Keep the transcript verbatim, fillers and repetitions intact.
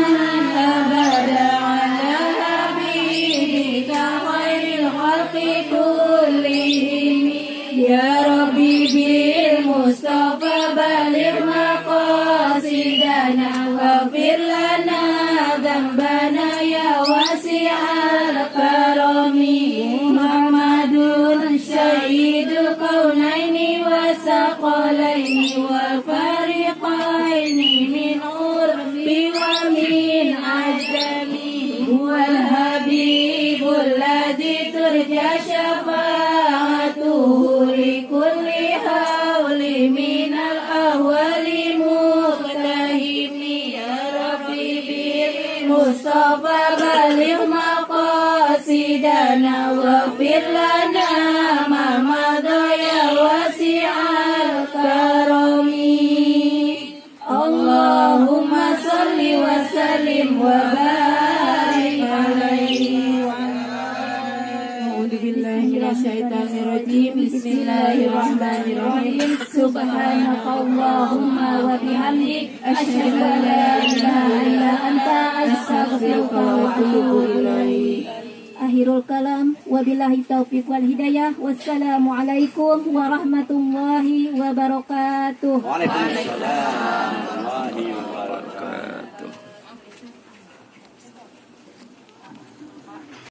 أبدا على حبيبك خير الخلق كلهم يا ربي بالمصطفى بلغ مقاصدنا واغفر لنا ذنبنا يا واسع الكرم محمد سيد الكونين والثقلين والفريقين من عرب ومن عجم هو الحبيب الذي ترجى شفاعته لكل حول من الأهوال مقتهم يا ربي بالمصطفى بلغ مقاصدنا واغفر لنا ما مضى يا واسع الكرم اللهم صل وسلم وبارك عليه أعوذ بالله من الشيطان الرجيم بسم الله الرحمن الرحيم سبحانك اللهم وبحمدك أشهد أن لا إله إلا أنت أستغفرك وأتوب إليك. Akhirul kalam, wabillahi taufiq wal hidayah. Wassalamualaikum warahmatullahi wabarakatuh. Waalaikumsalam warahmatullahi wabarakatuh.